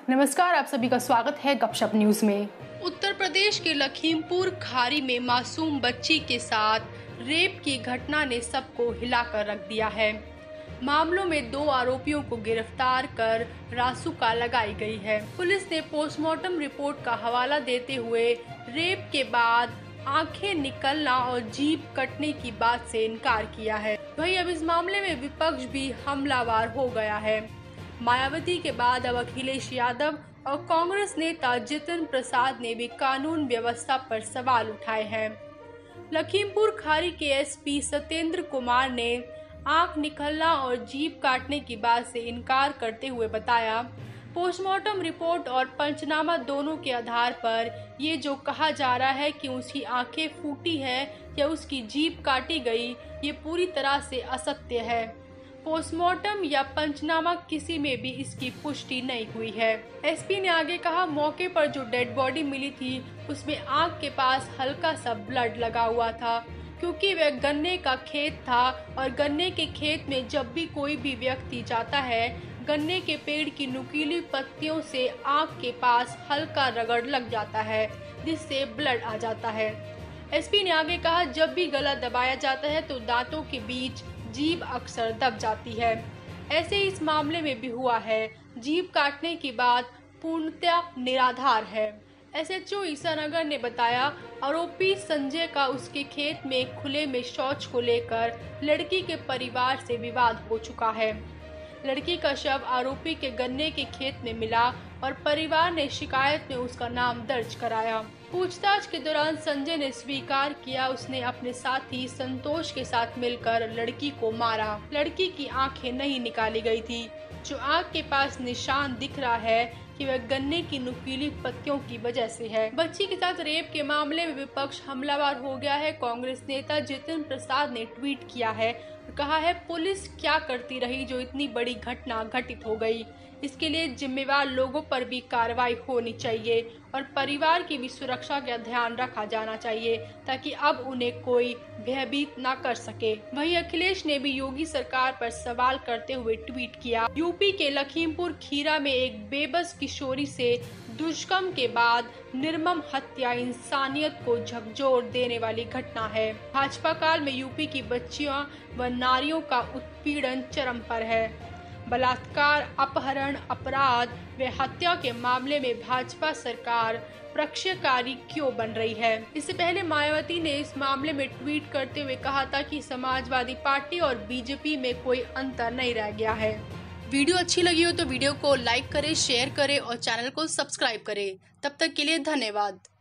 नमस्कार, आप सभी का स्वागत है गपशप न्यूज में। उत्तर प्रदेश के लखीमपुर खारी में मासूम बच्ची के साथ रेप की घटना ने सबको हिलाकर रख दिया है। मामलों में 2 आरोपियों को गिरफ्तार कर रासुका लगाई गई है। पुलिस ने पोस्टमार्टम रिपोर्ट का हवाला देते हुए रेप के बाद आंखें निकलना और जीभ कटने की बात से इनकार किया है। वहीं अब इस मामले में विपक्ष भी हमलावर हो गया है। मायावती के बाद अब अखिलेश यादव और कांग्रेस नेता जितिन प्रसाद ने भी कानून व्यवस्था पर सवाल उठाए हैं। लखीमपुर खारी के एसपी सत्येंद्र कुमार ने आंख निकलना और जीभ काटने की बात से इनकार करते हुए बताया, पोस्टमार्टम रिपोर्ट और पंचनामा दोनों के आधार पर ये जो कहा जा रहा है कि उसकी आंखें फूटी है या उसकी जीभ काटी गई, ये पूरी तरह से असत्य है। पोस्टमार्टम या पंचनामा किसी में भी इसकी पुष्टि नहीं हुई है। एसपी ने आगे कहा, मौके पर जो डेड बॉडी मिली थी उसमें आंख के पास हल्का सा ब्लड लगा हुआ था, क्योंकि वह गन्ने का खेत था और गन्ने के खेत में जब भी कोई भी व्यक्ति जाता है, गन्ने के पेड़ की नुकीली पत्तियों से आंख के पास हल्का रगड़ लग जाता है, जिससे ब्लड आ जाता है। एसपी ने आगे कहा, जब भी गला दबाया जाता है तो दांतों के बीच जीभ अक्सर दब जाती है। ऐसे इस मामले में भी हुआ है। जीभ काटने की बात पूर्णतः निराधार है। एसएचओ ईसानगर ने बताया, आरोपी संजय का उसके खेत में खुले में शौच को लेकर लड़की के परिवार से विवाद हो चुका है। लड़की का शव आरोपी के गन्ने के खेत में मिला और परिवार ने शिकायत में उसका नाम दर्ज कराया। पूछताछ के दौरान संजय ने स्वीकार किया उसने अपने साथी संतोष के साथ मिलकर लड़की को मारा। लड़की की आंखें नहीं निकाली गई थी। जो आंख के पास निशान दिख रहा है कि वह गन्ने की नुकीली पत्तियों की वजह से है। बच्ची के साथ रेप के मामले में विपक्ष हमलावर हो गया है। कांग्रेस नेता जितिन प्रसाद ने ट्वीट किया है और कहा है, पुलिस क्या करती रही जो इतनी बड़ी घटना घटित हो गई। इसके लिए जिम्मेवार लोगों पर भी कार्रवाई होनी चाहिए और परिवार की भी सुरक्षा का ध्यान रखा जाना चाहिए, ताकि अब उन्हें कोई भयभीत न कर सके। वहीं अखिलेश ने भी योगी सरकार पर सवाल करते हुए ट्वीट किया, यूपी के लखीमपुर खीरा में एक बेबस किशोरी से दुष्कर्म के बाद निर्मम हत्या इंसानियत को झकझोर देने वाली घटना है। भाजपा काल में यूपी की बच्चियों व नारियों का उत्पीड़न चरम पर है। बलात्कार, अपहरण, अपराध व हत्या के मामले में भाजपा सरकार पक्षकारी क्यों बन रही है। इससे पहले मायावती ने इस मामले में ट्वीट करते हुए कहा था कि समाजवादी पार्टी और बीजेपी में कोई अंतर नहीं रह गया है। वीडियो अच्छी लगी हो तो वीडियो को लाइक करें, शेयर करें और चैनल को सब्सक्राइब करें। तब तक के लिए धन्यवाद।